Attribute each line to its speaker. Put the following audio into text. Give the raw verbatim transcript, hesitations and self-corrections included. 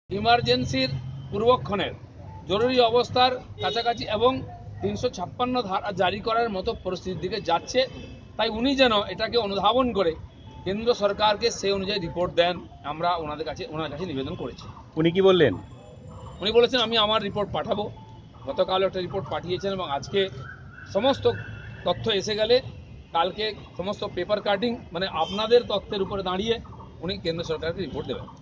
Speaker 1: ইমার্জেন্সির পূর্বক্ষণের জরুরি অবস্থার কাছাকাছি এবং তিনশো ছাপ্পান্ন ধারা জারি করার মতো পরিস্থিতির দিকে যাচ্ছে। তাই উনি যেন এটাকে অনুধাবন করে কেন্দ্র সরকারকে সেই অনুযায়ী রিপোর্ট দেন, আমরা ওনাদের কাছে ওনার কাছে নিবেদন করেছি।
Speaker 2: উনি কি বললেন?
Speaker 1: উনি বলেছেন আমি আমার রিপোর্ট পাঠাবো। গতকাল একটা রিপোর্ট পাঠিয়েছেন এবং আজকে সমস্ত তথ্য এসে গেলে কালকে সমস্ত পেপার কাটিং মানে আপনাদের তথ্যের উপরে দাঁড়িয়ে উনি কেন্দ্র সরকারকে রিপোর্ট দেবেন।